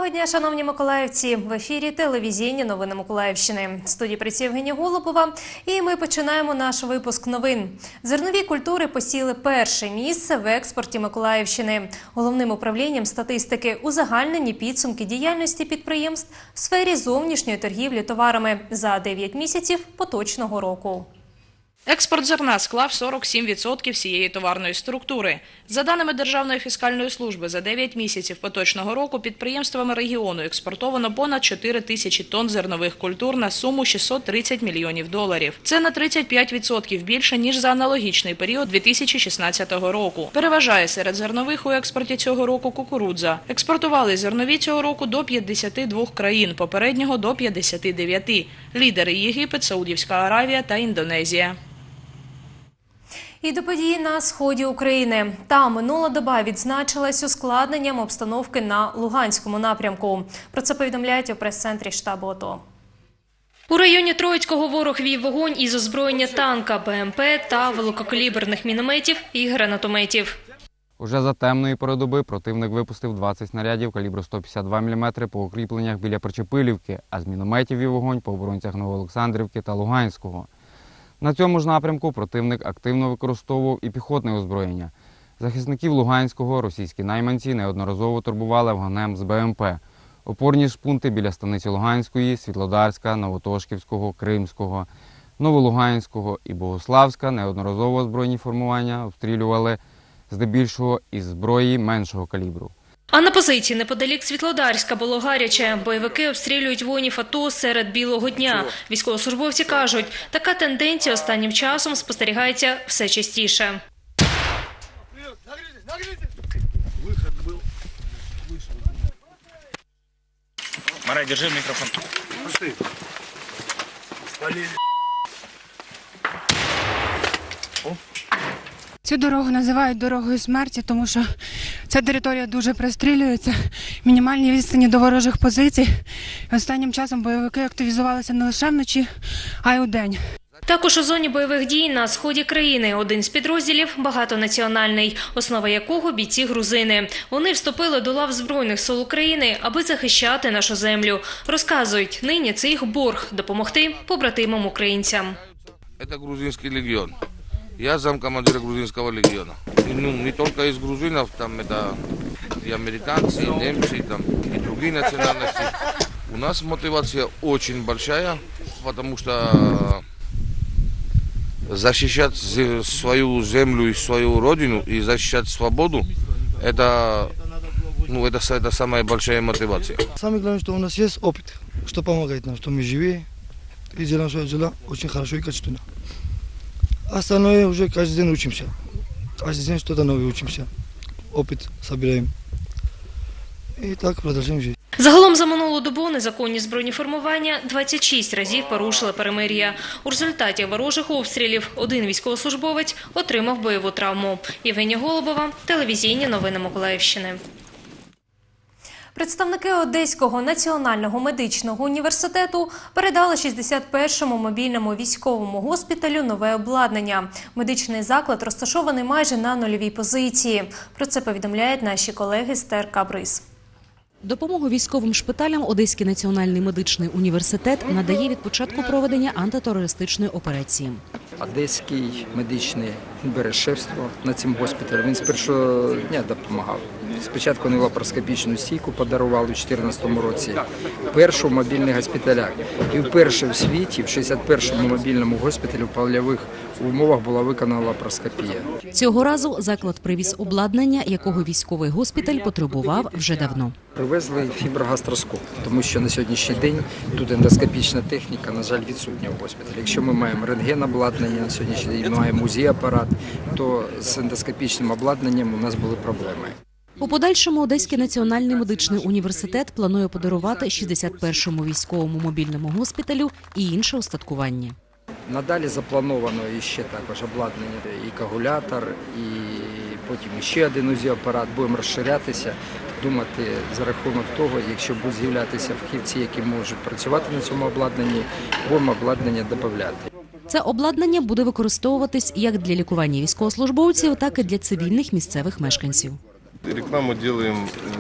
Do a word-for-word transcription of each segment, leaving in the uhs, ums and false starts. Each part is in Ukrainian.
Доброго дня, шановні миколаївці! В ефірі телевізійні новини Миколаївщини. В студії працює Євгенія Голубова. І ми починаємо наш випуск новин. Зернові культури посіли перше місце в експорті Миколаївщини. Головним управлінням статистики узагальнені підсумки діяльності підприємств в сфері зовнішньої торгівлі товарами за дев'ять місяців поточного року. Експорт зерна склав сорок сім відсотків всієї товарної структури. За даними Державної фіскальної служби, за дев'ять місяців поточного року підприємствами регіону експортовано понад чотири тисячі тонн зернових культур на суму шістсот тридцять мільйонів доларів. Це на тридцять п'ять відсотків більше, ніж за аналогічний період дві тисячі шістнадцятого року. Переважає серед зернових у експорті цього року кукурудза. Експортували зернові цього року до п'ятдесяти двох країн, попереднього до п'ятдесяти дев'яти. Лідери – Єгипет, Саудівська Аравія та Індонезія. І до подій на сході України. Та минула доба відзначилась ускладненням обстановки на Луганському напрямку. Про це повідомляють у прес-центрі штабу АТО. У районі Троїцького ворог вів вогонь із озброєння танка, БМП та великокаліберних мінометів і гранатометів. Уже за темної пори доби противник випустив двадцять снарядів калібру сто п'ятдесят два міліметри по укріпленнях біля Причепилівки, а з мінометів вів вогонь по оборонцях Новоолександрівки та Луганського. На цьому ж напрямку противник активно використовував і піхотне озброєння. Захисників Луганського російські найманці неодноразово турбували вогнем з БМП. Опорні ж пункти біля станиці Луганської, Світлодарська, Новотошківського, Кримського, Новолуганського і Богославська неодноразово озброєні формування обстрілювали здебільшого із зброї меншого калібру. А на позиції неподалік Світлодарська було гаряче. Бойовики обстрілюють воїнів АТО серед білого дня. Військовослужбовці кажуть, така тенденція останнім часом спостерігається все частіше. Марай, держи мікрофон. Цю дорогу називають дорогою смерті, тому що ця територія дуже пристрілюється, мінімальні відстані до ворожих позицій. Останнім часом бойовики активізувалися не лише вночі, а й удень. Також у зоні бойових дій на сході країни один з підрозділів – багатонаціональний, основа якого – бійці-грузини. Вони вступили до лав Збройних сил України, аби захищати нашу землю. Розказують, нині це їх борг – допомогти побратимам-українцям. Це грузинський легіон. Я замкомандира грузинского легиона. Ну, не только из грузинов, там это и американцы, и немцы, там, и другие национальности. У нас мотивация очень большая, потому что защищать свою землю и свою родину и защищать свободу, это, ну, это, это самая большая мотивация. Самое главное, что у нас есть опыт, что помогает нам, что мы живые и делаем свое дело очень хорошо и качественно. Остальное уже каждый день учимся. Каждый день что-то новое учимся. Опыт собираем. И так продолжаем жить. Загалом за минулу добу незаконні збройні формування двадцять шість разів порушили перемир'я. У результаті ворожих обстрілів один військовослужбовець отримав бойову травму. Євгенія Голубова, телевізійні новини Миколаївщини. Представники Одеського національного медичного університету передали шістдесят першому мобільному військовому госпіталю нове обладнання. Медичний заклад розташований майже на нульовій позиції. Про це повідомляють наші колеги з ТРК «Бриз». Допомогу військовим шпиталям Одеський національний медичний університет надає від початку проведення антитерористичної операції. Одеський медичний бере шефство над цим госпіталем. Він з першого дня допомагав. Спочатку вони лапароскопічну стійку подарували у дві тисячі чотирнадцятому році. Першу в мобільних госпіталях. І вперше в світі, в шістдесят першому мобільному госпіталі в польових умовах була виконана лапароскопія. Цього разу заклад привіз обладнання, якого військовий госпіталь потребував вже давно. Привезли фіброгастроскоп, тому що на сьогоднішній день тут ендоскопічна техніка, на жаль, відсутня в госпіталі. Якщо ми маємо рентген-обладнання, на сьогоднішній день ми маємо УЗІ-апарат, то з ендоскопічним обладнанням у нас були проблеми. У подальшому Одеський національний медичний університет планує подарувати шістдесят першому військовому мобільному госпіталю і інше устаткування. Надалі заплановано ще також обладнання, і коагулятор, і потім ще один УЗІ-апарат. Будемо розширятися, думати за рахунок того, якщо будуть з'являтися фахівці, які можуть працювати на цьому обладнанні, будемо обладнання додати. Це обладнання буде використовуватись як для лікування військовослужбовців, так і для цивільних місцевих мешканців. Рекламу делаем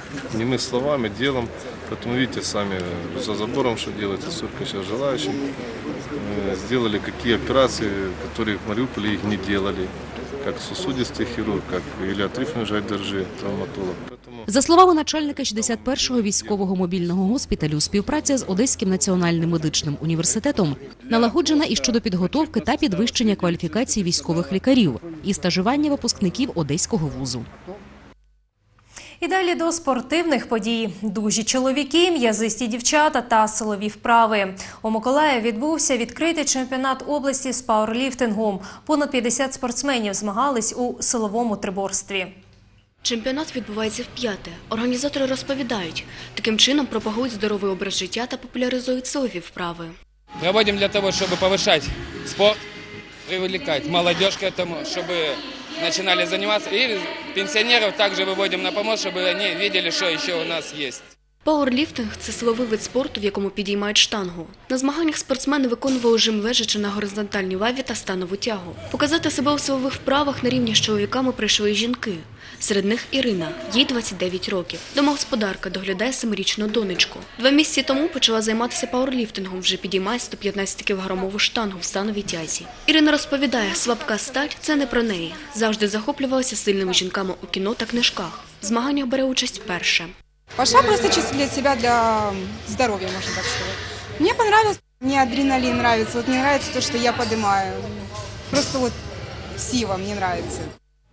Не мы словами, делом. Поэтому видите сами за забором, что делается, сколько сейчас желающих. Э, Сделали какие операции, которые в Мариуполе их не делали. Как сосудистый хирург, как Ілля Трифонович Гайдаржи, травматолог. Поэтому... За словами начальника шістдесят першого військового мобільного госпіталю, співпраця з Одеським національним медичним університетом налагоджена і щодо підготовки та підвищення кваліфікації військових лікарів і стажування випускників Одеського вузу. І далі до спортивних подій. Дужі чоловіки, м'язисті дівчата та силові вправи. У Миколаєві відбувся відкритий чемпіонат області з пауерліфтингу. Понад п'ятдесят спортсменів змагались у силовому триборстві. Чемпіонат відбувається вп'яте. Організатори розповідають, таким чином пропагують здоровий образ життя та популяризують силові вправи. Проводимо для того, щоб повищати спорт, привлекати молодіж к этому, щоб начинали заниматься. И пенсионеров также выводим на помост, чтобы они видели, что еще у нас есть. Пауерліфтинг – це силовий вид спорту, в якому підіймають штангу. На змаганнях спортсмени виконували жим лежачи на горизонтальній лаві та станову тягу. Показати себе у силових вправах на рівні з чоловіками прийшли жінки. Серед них Ірина, їй двадцять дев'ять років. Домогосподарка доглядає семирічну донечку. Два місяці тому почала займатися пауерліфтингом, вже підіймає сто п'ятнадцять кілограмову штангу в становій тязі. Ірина розповідає, слабка сталь – це не про неї. Завжди захоплювалася сильними жінками у кіно та книжках. В змаганнях бере участь вперше. Пошла просто чисто для себя, для здоровья, можно так сказать. Мне понравилось, мне адреналин нравится. Вот мне нравится то, что я поднимаю. Просто вот сила мне нравится.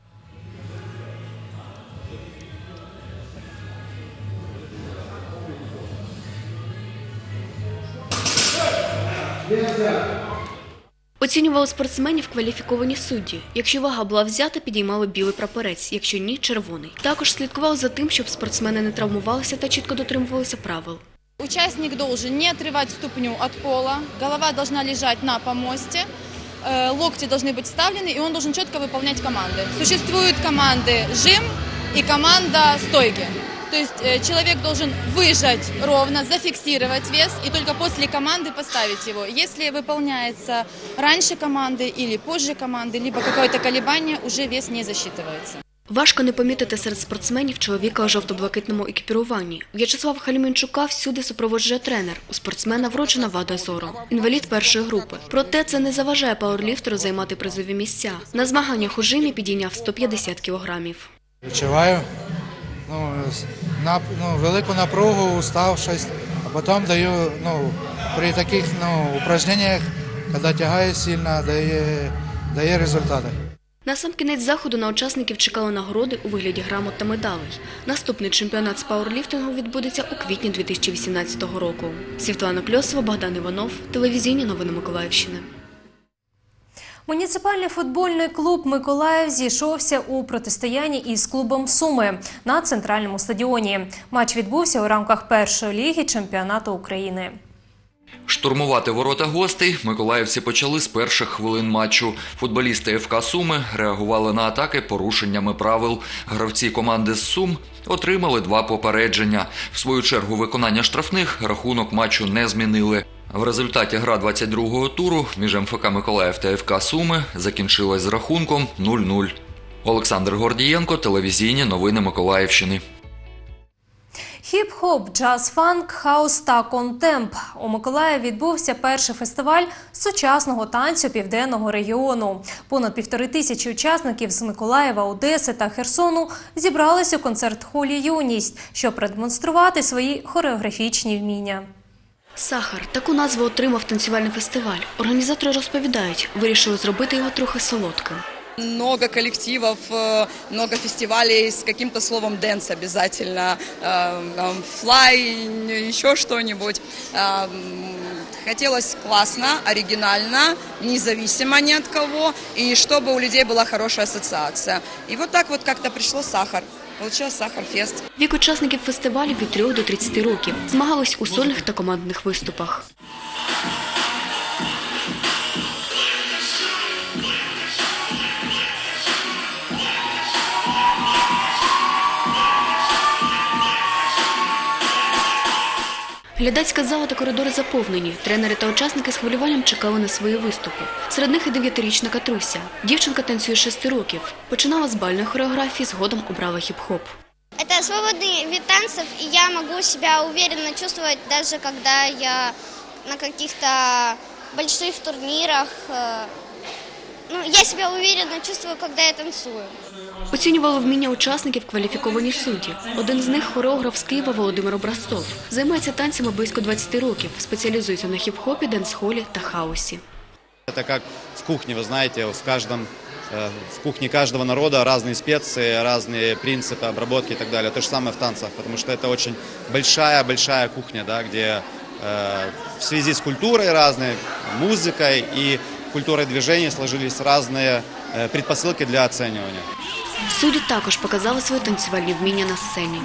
Оцінювали спортсменів кваліфіковані судді. Якщо вага була взята, підіймали білий прапорець, якщо ні – червоний. Також слідкували за тим, щоб спортсмени не травмувалися та чітко дотримувалися правил. Участник должен не отрывать ступню от пола, голова должна лежать на помосте, локти должны быть вставлены, и он должен четко выполнять команды. Существуют команды жим и команда стойки. То есть человек должен выжать ровно, зафиксировать вес и только после команды поставить его. Если выполняется раньше команды или позже команды, либо какое-то колебание, уже вес не засчитывается. Важко не помітити серед спортсменів чоловіка у жовто-блакитному екіпіруванні. В'ячеслава Хальменчука всюди супроводжує тренер. У спортсмена вроджена вада зору. Інвалід першої групи. Проте це не заважає пауерліфтеру займати призові місця. На змаганнях у жимі підійняв сто п'ятдесят кілограмів. Відчуваю ну, на, ну, велику напругу, уставшість, а потім даю ну, при таких ну, упражненнях, коли тягаю сильно, дає, дає результати. На сам кінець заходу на учасників чекали нагороди у вигляді грамот та медалей. Наступний чемпіонат з пауерліфтингу відбудеться у квітні дві тисячі вісімнадцятого року. Світлана Кльосова, Богдан Іванов, телевізійні новини Миколаївщини. Муніципальний футбольний клуб «Миколаїв» зійшовся у протистоянні із клубом «Суми» на центральному стадіоні. Матч відбувся у рамках першої ліги чемпіонату України. Штурмувати ворота гостей миколаївці почали з перших хвилин матчу. Футболісти еф ка «Суми» реагували на атаки порушеннями правил. Гравці команди з «Сум» отримали два попередження. В свою чергу виконання штрафних рахунок матчу не змінили. В результаті гра двадцять другого туру між ем еф ка «Миколаїв» та еф ка «Суми» закінчилась з рахунком нуль нуль. Олександр Гордієнко, телевізійні новини Миколаївщини. Хіп-хоп, джаз-фанк, хаус та контемп. У Миколаєві відбувся перший фестиваль сучасного танцю південного регіону. Понад півтори тисячі учасників з Миколаєва, Одеси та Херсону зібралися у концерт-холі «Юність», щоб продемонструвати свої хореографічні вміння. «Сахар» – таку назву отримав танцювальний фестиваль. Організатори розповідають, вирішили зробити його трохи солодким. Много коллективов, много фестивалей с каким-то словом «дэнс» обязательно, «флай», еще что-нибудь. Хотелось классно, оригинально, независимо ни от кого, и чтобы у людей была хорошая ассоциация. И вот так вот как-то пришло «Сахар». Получилось «Сахар-фест». Вік учасників фестивалю від трьох до тридцяти років. Змагались у сольних та командних виступах. Глядацька зала та коридори заповнені. Тренери та учасники з хвилюванням чекали на свої виступи. Серед них і дев'ятирічна Катруся. Дівчинка танцює шести років. Починала з бальної хореографії, згодом обрала хіп-хоп. Это свободный вид танцев, и я могу себя уверенно чувствовать, даже когда я на каких-то больших турнирах. Ну, я себя уверенно чувствую, когда я танцую. Оцінювали вміння учасників кваліфіковані судді. Один з них – хореограф з Києва Володимир Образцов. Займається танцями близько двадцяти років, спеціалізується на хіп-хопі, денс-холі та хаосі. Это как в кухне, вы знаете, в каждом, в кухне каждого народа разные специи, разные принципы обработки и так далее. То же самое в танцах, потому что это очень большая-большая кухня, да, где э, в связи с культурой разной, музыкой и культурой движения сложились разные э, предпосылки для оценивания. Судді також показали свої танцювальні вміння на сцені.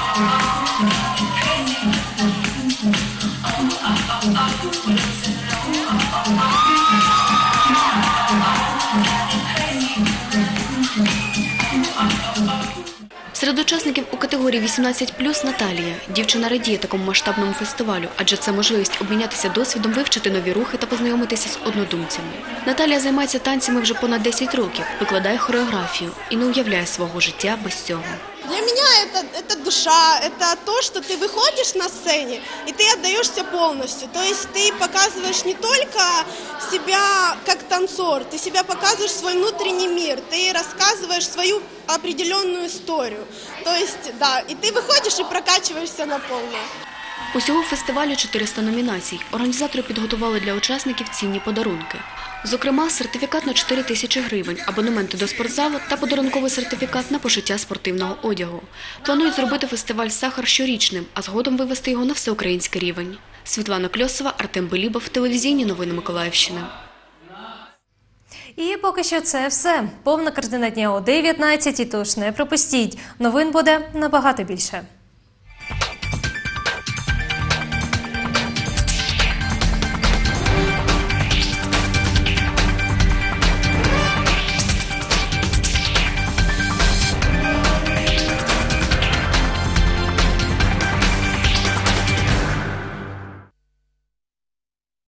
Серед учасників у категорії вісімнадцять плюс Наталія. Дівчина радіє такому масштабному фестивалю, адже це можливість обмінятися досвідом, вивчити нові рухи та познайомитися з однодумцями. Наталія займається танцями вже понад десять років, викладає хореографію і не уявляє свого життя без цього. Для меня это, это душа, это то, что ты выходишь на сцене и ты отдаешься полностью. То есть ты показываешь не только себя как танцор, ты себя показываешь свой внутренний мир, ты рассказываешь свою определенную историю. То есть, да, и ты выходишь и прокачиваешься на полную. Усього фестивалю чотириста номінацій. Організатори підготували для учасників цінні подарунки. Зокрема, сертифікат на чотири тисячі гривень, абонементи до спортзалу та подарунковий сертифікат на пошиття спортивного одягу. Планують зробити фестиваль «Сахар» щорічним, а згодом вивести його на всеукраїнський рівень. Світлана Кльосова, Артем Белібов, телевізійні новини Миколаївщини. І поки що це все. Повна картина дня о дев'ятнадцятій, тож не пропустіть. Новин буде набагато більше.